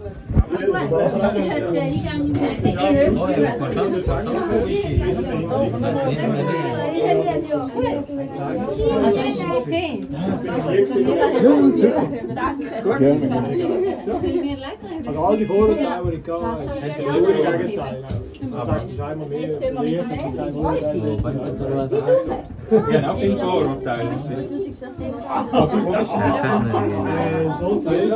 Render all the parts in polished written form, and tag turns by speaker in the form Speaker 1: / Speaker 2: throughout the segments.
Speaker 1: Der Eingang im Also ist okay. Danke.
Speaker 2: Also all die Vorurteile, die ich gehabt habe, das ist das Gegenteil. Man sagt, es ist einmal mehr Liebe, es ist kein Vorurteil.
Speaker 3: Ja, auch viele Vorurteile.
Speaker 2: So viel,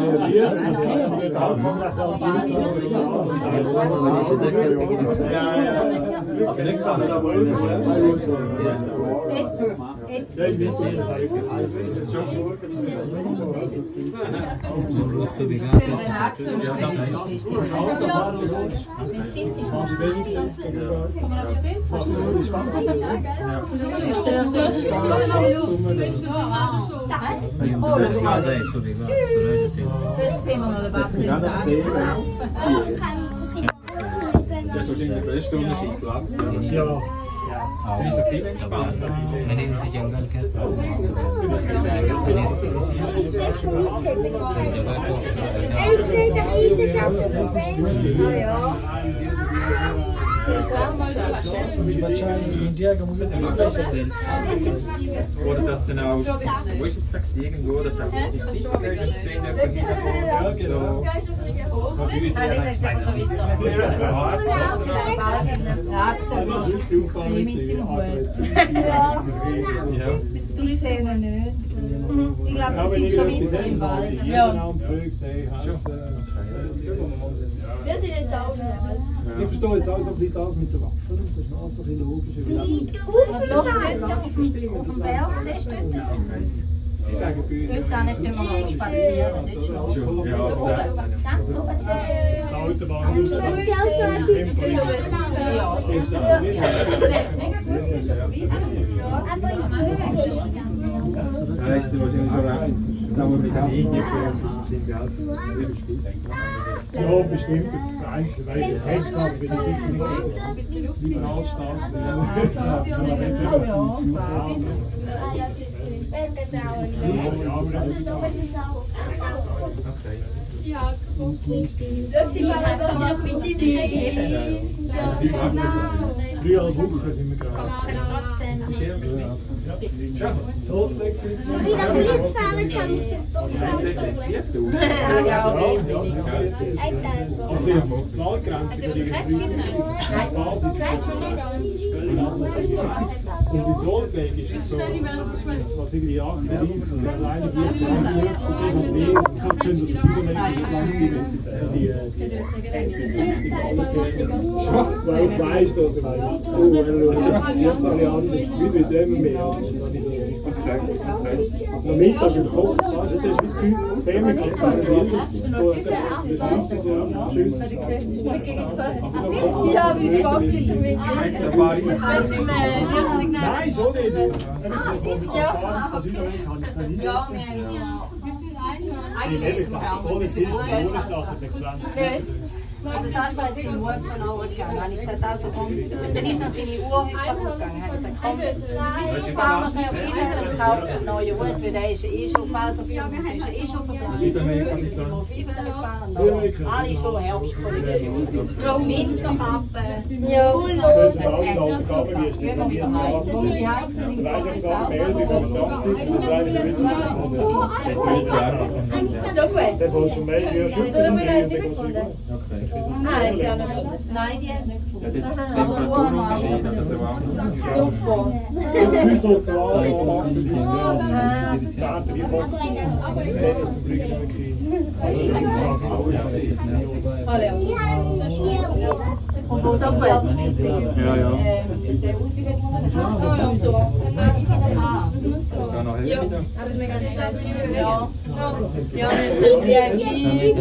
Speaker 3: Das ist wahrscheinlich der größte Unterschied, Platz.
Speaker 2: Ja.
Speaker 3: Ich bin so viel gespannt.
Speaker 4: Wir nehmen sich ja gar nicht.
Speaker 3: Oder dass dann auch, wo ist jetzt das irgendwo, dass auch die Zeitung gesehen hat, so.
Speaker 1: Sie mit seinem Hut. Die sehen ihn nicht. Ich glaube, die sind schon weiter im Wald. Ja.
Speaker 5: Wir sind jetzt auch nicht.
Speaker 2: Ich verstehe jetzt auch so ein bisschen das mit den Waffen, das ist noch so ein bisschen logisch.
Speaker 1: Auf dem Berg siehst du das Haus. Heute auch nicht, wenn wir noch spazieren. Nicht schon.
Speaker 3: Ja,
Speaker 1: Ganz oben.
Speaker 2: Autobahn.
Speaker 5: Haben Sie auch schon ein bisschen?
Speaker 1: Ja.
Speaker 5: Aber ich will nicht.
Speaker 3: da ist wahrscheinlich schon recht. Da wo mit der Linie bestimmt alles überspielt.
Speaker 2: Ja, bestimmt. Weil das Hexhaus wird jetzt sicher nicht liberal stark sein. Sondern wenn es einfach
Speaker 5: Ja, okay. Schau sie mal, was ich noch mit ihm
Speaker 2: früher als Hucke sind wir gerade. So,
Speaker 5: Wie lange Lift fahren kann mit dem Bosch?
Speaker 1: Ja, okay.
Speaker 2: also die Wahlgrenze bei der Basis und die Zollweg ist so, was irgendwie 38 und alleine die können das verschiedene weil ich weiss, dass du jetzt alle anderen, uns wird es immer mehr. Am Mittag im Kopf, weißt du, das ist wie das Thema, das nimmt so Schüsse.
Speaker 1: Ja, wie die Box jetzt im Winkel.
Speaker 2: Nein, schon nicht.
Speaker 1: Ah, sicher, ja. Ja,
Speaker 2: Eigentlich so wie es ist, ohne Stadt mit 20.
Speaker 1: Das hast du jetzt im Hut verloren gegangen. Dann habe ich gesagt, also komm, dann ist noch seine Uhr kaputt gegangen. Dann habe ich gesagt, komm, fahren wir schnell auf Einhören und kaufen einen neuen Hut, weil der ist schon falsch auf Einhören, ist schon verplant. Dann sind wir auf Einhören gefahren. Alle schon Herbstkollektion. Winterkappe, Pullover, die Heizen sind so gut.
Speaker 2: Der war schon mehr wie
Speaker 1: So, den Müller hast du nicht gefunden? Ah, ist der noch nicht? Nein, die hast du nicht gefunden.
Speaker 3: Ja, der Temperaturunterschied, also so auch.
Speaker 1: Super.
Speaker 2: Sonst noch zu Hause, wo macht er das? Daten, wie macht er das? Zum Glück noch
Speaker 1: Hallo. Und wo so gut sind.
Speaker 3: Ja, ja.
Speaker 1: Der Usi wird so. Die sind ein Haar.
Speaker 3: Ist da noch hell wieder?
Speaker 1: Aber ist mir ganz schlecht. Ja. Ja, jetzt sind sie eigentlich.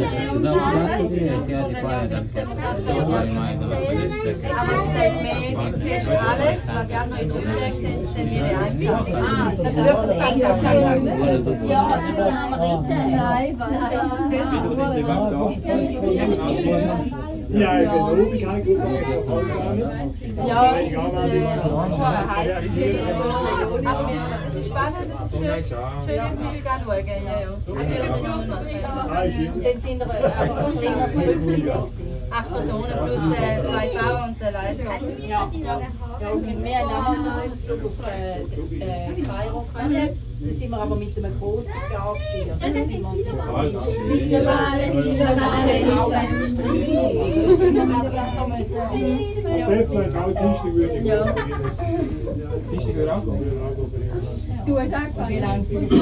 Speaker 1: Aber es ist halt mehr, du siehst alles, was die anderen in der Umwelt sind ihre eigenen. Ah, das ist wirklich ganz okay. Ja, die haben Ritten.
Speaker 3: Wieso sind die überhaupt da?
Speaker 2: Ja, ich bin oben gegangen, gut,
Speaker 5: Ja, es ist heiß. Aber es ist spannend, es ist schön im Ziel anschauen. Ja, ja. Aber ich habe nicht immer
Speaker 1: Und dann sind wir aber länger zurückgeblieben.
Speaker 5: 8 Personen plus 2 Fahrer und der Leiter.
Speaker 1: Ja, und wir haben auch so einen Ausflug auf Kairo gemacht. Da sind wir aber mit einem grossen Jahr gewesen. Also da sind wir uns nicht
Speaker 2: Stefan hat auch Dienstag würde ich
Speaker 5: Ja.
Speaker 3: Dienstag würde auch kommen.
Speaker 5: Du hast angefangen.
Speaker 1: Wie lange sind
Speaker 5: Das ist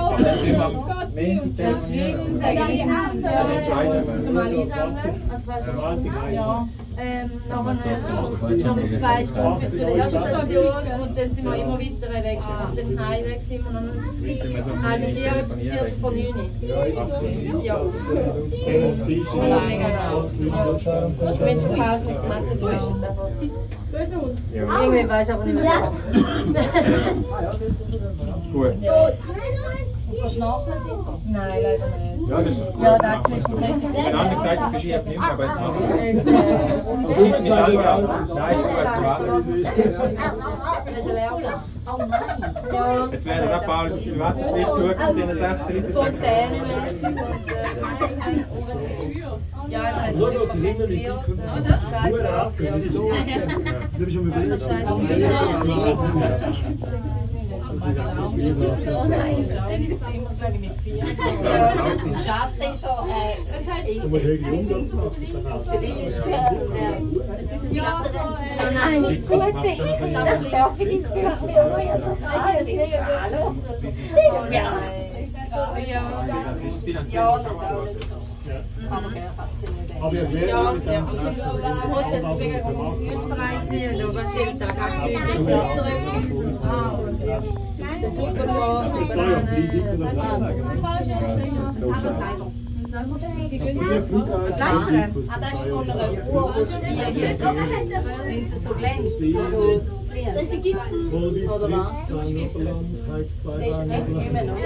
Speaker 5: schwierig zu sagen. Ich habe zum einsammeln. Also was ist ja. Nachher noch 2 Stunden bis zu der ersten Station und dann sind wir immer weiter weg. Auf dem Heimweg sind wir noch halb 4 bis 4 vor 9. Ja. Ja, mega lang. Menschenpause nicht gemacht dazwischen. Irgendwie weiß ich aber nicht mehr was.
Speaker 3: Gut.
Speaker 1: Kannst du nachlesen?
Speaker 5: Nein, leider nicht.
Speaker 3: Ja, das ist
Speaker 5: Ja, da ist es nicht.
Speaker 3: Wenn andere gesagt haben, ich habe nicht mehr, aber jetzt noch.
Speaker 5: Und
Speaker 3: Das ist nicht selber auch. Nein, ist gut.
Speaker 5: das ist ein Leerplatz.
Speaker 1: Oh nein!
Speaker 5: Ja.
Speaker 3: Jetzt werden wir ein paar Wettertrip geschaut mit diesen 16 Litern.
Speaker 5: Fontänenmäßig und ja, ich meine,
Speaker 2: Schau, sie sind noch nicht Du bist schon mit
Speaker 1: Oh nein! Dann ist es immer völlig mit 4. Im Schatten ist schon
Speaker 2: Du musst irgendwie Umsatz machen.
Speaker 1: auf der Liegestelle. Ja, so
Speaker 5: nein,
Speaker 1: nicht so dick. Ich hoffe, die Tür ist mir auch ja so kalt. Hallo? Ja.
Speaker 5: ja.
Speaker 3: Das ist finanziell.
Speaker 1: Ja, das ist auch nicht so. Aber gerne fast nicht.
Speaker 2: Aber ich
Speaker 5: Ja, ja. Also, heute ist es wegen dem Hilfsverein gewesen, da war es jeden Tag aktiv. Der Zug verloren, die Bananen.
Speaker 1: Ah, das ist von einer Uhr, die spiegelt. Wenn sie so glänzt, so fliehen. Oder was? Siehst du es jetzt nicht mehr, oder?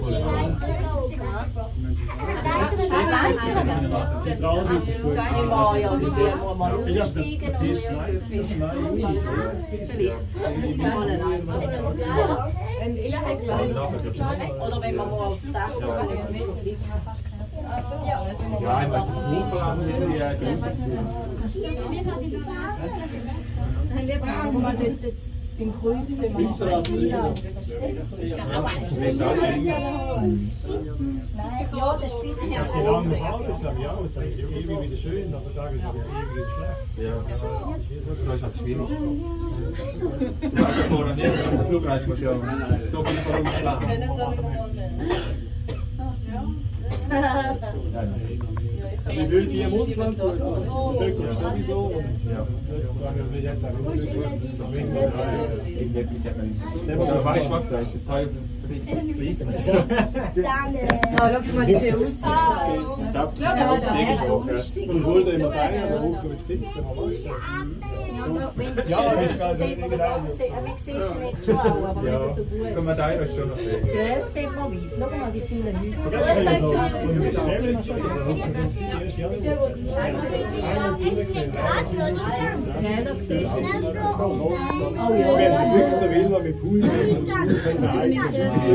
Speaker 1: Immer, ja, die werden mal raussteigen und vielleicht mal ein oder wenn man mal aufs Dach kommt, dann kann man so fliegen.
Speaker 3: Ja, ich weiß, das Buch haben wir
Speaker 1: Beim Kreuz, wenn man noch eins einläuft. Ja, das spielt sich
Speaker 2: Die lange Fahrt, jetzt habe ich auch, jetzt habe ich irgendwie wieder schön, aber da ist aber irgendwie schlecht.
Speaker 3: Ja, das ist halt schwierig. Du weißt ja vorher nicht, an der Flugreise musst du ja so viel vorausplanen.
Speaker 2: Ich will die im Ausland schauen. Dort ist sowieso. Und wir jetzt auch
Speaker 3: Irgendetwas hat man. Aber weißt du, was gesagt? Der Teufel frisst Fliegen.
Speaker 5: Ja, schau mal, die schön aussieht.
Speaker 3: Ja, der hat ja
Speaker 2: Und es wurde immer teurer, der Woche mit Spitzen.
Speaker 1: Ja, man sieht den nicht schon auch, aber nicht so gut.
Speaker 3: Kann man da schon noch sehen.
Speaker 1: Gell, sieht man weit. Schau mal die vielen Häuser. Ja, da siehst du. Oh ja.
Speaker 2: Wenn sie wirklich so will, mit Pool, dann können wir eigentlich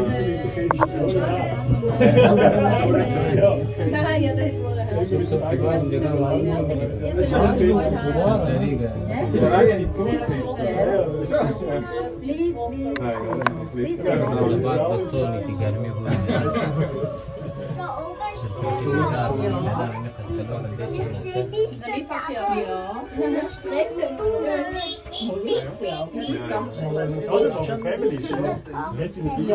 Speaker 2: das ist schon Family. Jetzt sind die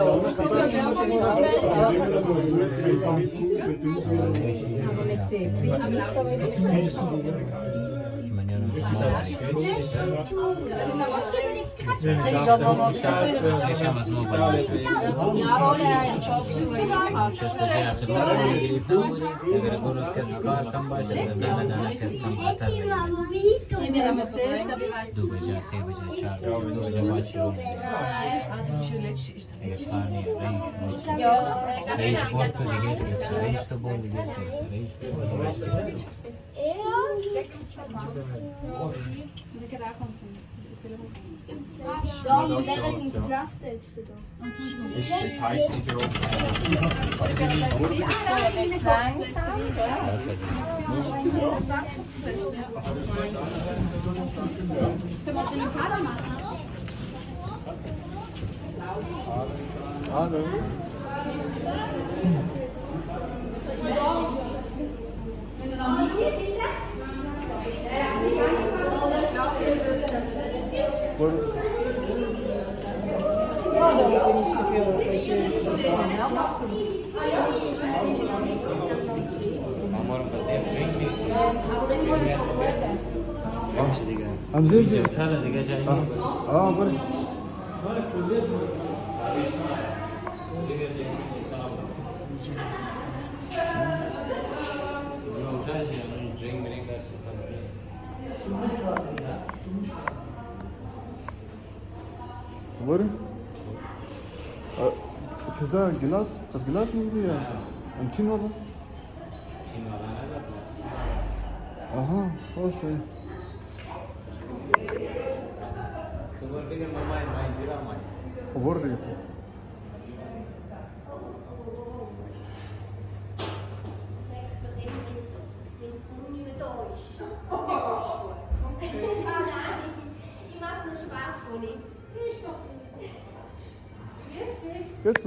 Speaker 5: Ja.
Speaker 6: Ja, während ins Nachtessen da.
Speaker 3: Ist jetzt heiß die Große.
Speaker 1: Jetzt langsam.
Speaker 7: Hallo. हम सिर्फ जी
Speaker 4: अच्छा लगेगा चाहिए
Speaker 7: हाँ पर वर अच्छा सा गिलास अब गिलास मिल गया अंतिम वाला हाँ हो सही Wordt het? Ich mache nur Spaß, Conny. Jetzt?